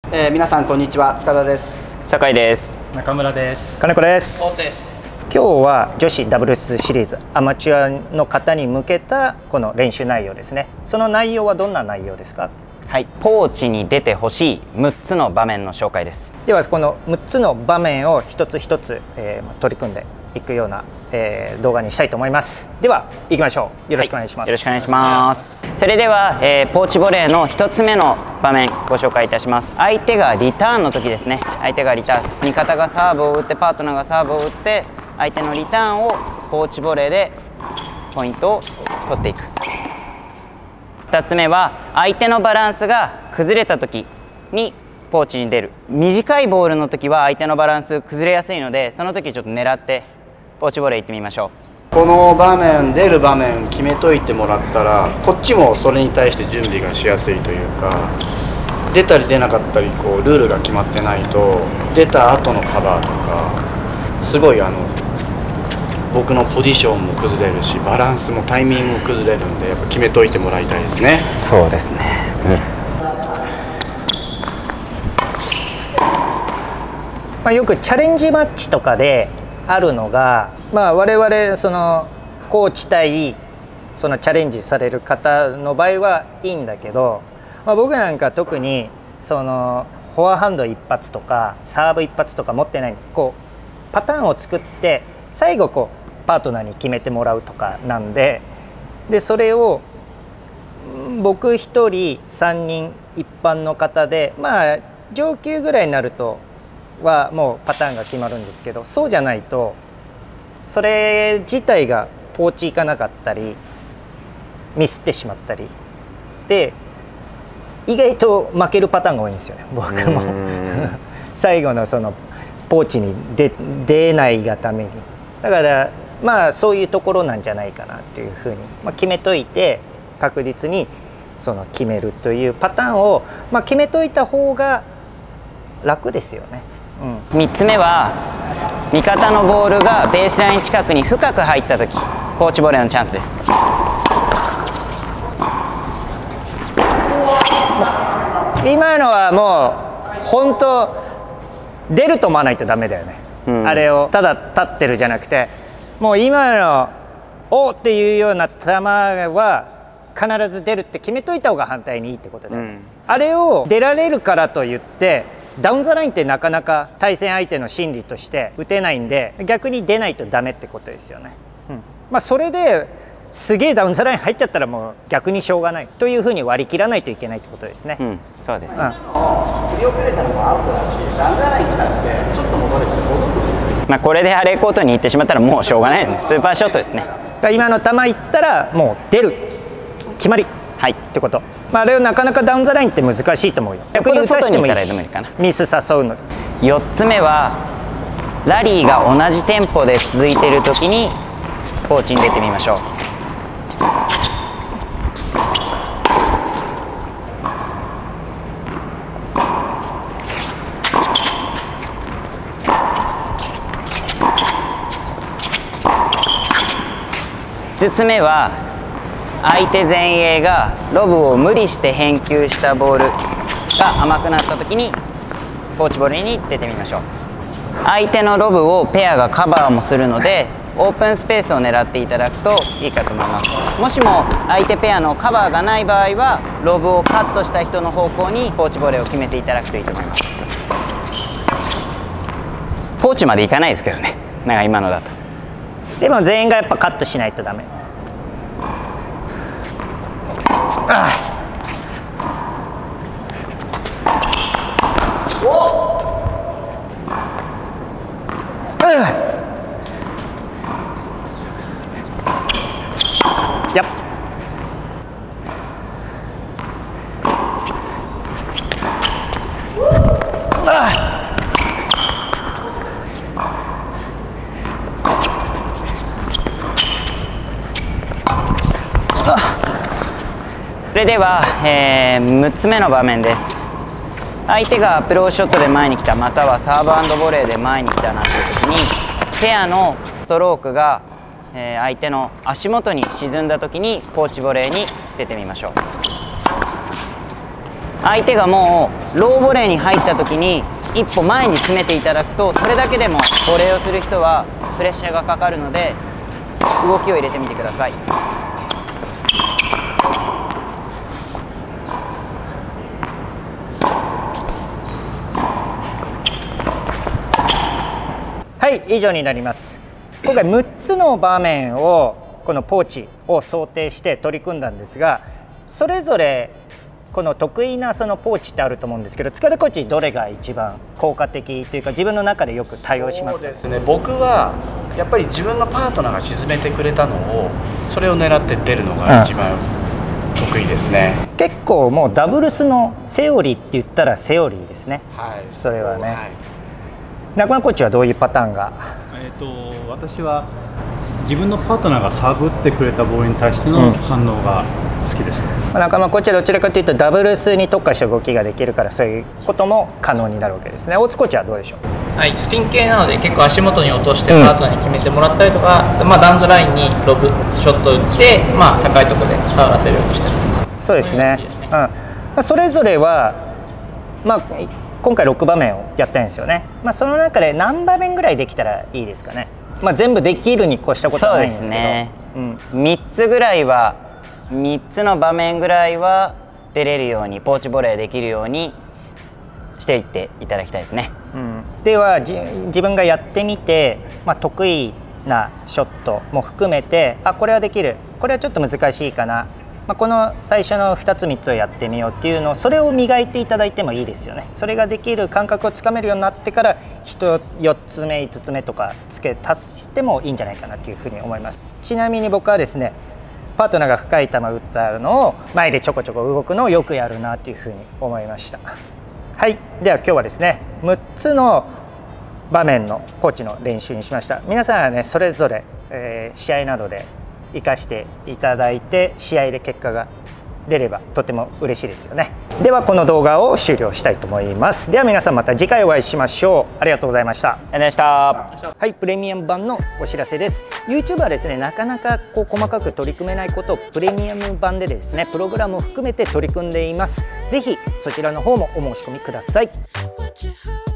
皆さんこんにちは、塚田です。 酒井です。 中村です。 金子です。今日は女子ダブルスシリーズアマチュアの方に向けたこの練習内容ですね。その内容はどんな内容ですか？ はい、ポーチに出てほしい6つの場面の紹介です。 ではこの6つの場面を一つ一つ、取り組んでいくような、動画にしたいと思います。では行きましょう。よろしくお願いします。 よろしくお願いします。それでは、ポーチボレーの1つ目の場面ご紹介いたします。相手がリターンの時ですね。相手がリターン、味方がサーブを打ってパートナーがサーブを打って相手のリターンをポーチボレーでポイントを取っていく。2つ目は相手のバランスが崩れた時にポーチに出る。短いボールの時は相手のバランス崩れやすいので、その時ちょっと狙ってポーチボレー行ってみましょう。この場面、出る場面決めといてもらったらこっちもそれに対して準備がしやすいというか、出たり出なかったりこうルールが決まってないと出た後のカバーとかすごい僕のポジションも崩れるし、バランスもタイミングも崩れるんで、やっぱ決めといてもらいたいですね。 そうですね、 よくチャレンジマッチとかであるのが、我々そのコーチ対そのチャレンジされる方の場合はいいんだけど、僕なんか特にそのフォアハンド一発とかサーブ一発とか持ってないんで、こうパターンを作って最後こうパートナーに決めてもらうとかなんで、それを僕1人3人一般の方で上級ぐらいになるとはもうパターンが決まるんですけど、そうじゃないとそれ自体がポーチいかなかったりミスってしまったりで、意外と負けるパターンが多いんですよね、僕も最後のそのポーチに出ないがために。だからそういうところなんじゃないかなっていうふうに、決めといて確実にその決めるというパターンを、決めといた方が楽ですよね。 3つ目は味方のボールがベースライン近くに深く入った時、ポーチボレーのチャンスです。 今のはもう本当出ると思わないとダメだよね、あれをただ立ってるじゃなくて、もう今の「お」っていうような球は必ず出るって決めといた方が反対にいいってことで、あれを出られるからといってダウンザラインってなかなか対戦相手の心理として打てないんで、逆に出ないとダメってことですよね。それですげえダウンザライン入っちゃったらもう逆にしょうがないというふうに割り切らないといけないってことですね。 そうですね。 振り遅れたのもアウトだし、ダウンザライン来たってちょっと戻れて戻る。 これでアレーコートに行ってしまったらもうしょうがないですね。スーパーショットですね。 今の球いったらもう出る決まりってこと。あれをなかなかダウンザラインって難しいと思うよ。逆に打たしてもいいし、ミス誘うの。 4つ目はラリーが同じテンポで続いている時にポーチに出てみましょう。5つ目は相手前衛がロブを無理して返球したボールが甘くなった時にポーチボレーに出てみましょう。相手のロブをペアがカバーもするのでオープンスペースを狙っていただくといいかと思います。もしも相手ペアのカバーがない場合はロブをカットした人の方向にポーチボレーを決めていただくといいと思います。ポーチまでいかないですけどね、今のだと。 でも全員がやっぱカットしないとダメ。やっそれでは、6つ目の場面です。相手がアプローチショットで前に来た、またはサーブ&ボレーで前に来たなんていう時にペアのストロークが、相手の足元に沈んだ時にポーチボレーに出てみましょう。相手がもうローボレーに入った時に一歩前に詰めていただくと、それだけでもボレーをする人はプレッシャーがかかるので、動きを入れてみてください。 はい、以上になります。今回6つの場面をこのポーチを想定して取り組んだんですが、それぞれこの得意なそのポーチってあると思うんですけど、塚田コーチどれが一番効果的というか自分の中でよく対応しますか？ そうですね、僕はやっぱり自分のパートナーが沈めてくれたのを、それを狙って出るのが一番得意ですね。 結構もうダブルスのセオリーって言ったらセオリーですね。 はい、 それはね、 はい、 中村コーチはどういうパターンが？ 私は自分のパートナーがサーブ打ってくれたボールに対しての反応が好きです、 中村コーチはどちらかというとダブルスに特化した動きができるから、そういうことも可能になるわけですね。大津コーチはどうでしょう？ はい、スピン系なので結構足元に落としてパートナーに決めてもらったりとか、ダウンザラインにロブショット打って、高いところで触らせるようにしてるとか。 そうですね。それぞれは、今回6場面をやったんですよね。その中で何場面ぐらいできたらいいですかね。全部できるに越したことはないんですけど、 そうですね、3つぐらいは、3つの場面ぐらいは出れるように、ポーチボレーできるようにしていっていただきたいですね。 では自分がやってみて、得意なショットも含めて、これはできる、これはちょっと難しいかな、この最初の2つ3つをやってみようっていうのを、それを磨いていただいてもいいですよね。それができる感覚をつかめるようになってから、4つ目5つ目とか足してもいいんじゃないかなというふうに思います。ちなみに僕はですね、パートナーが深い球打ったのを前でちょこちょこ動くのをよくやるなというふうに思いました。はい、では今日はですね、6つの場面のポーチの練習にしました。皆さんはね、それぞれ、試合などで生かしていただいて、試合で結果が出ればとても嬉しいですよね。ではこの動画を終了したいと思います。では皆さんまた次回お会いしましょう。ありがとうございました。 ありがとうございました。 はい、プレミアム版のお知らせです。 YouTube はですね、なかなか細かく取り組めないことをプレミアム版でですね、プログラムを含めて取り組んでいます。ぜひそちらの方もお申し込みください。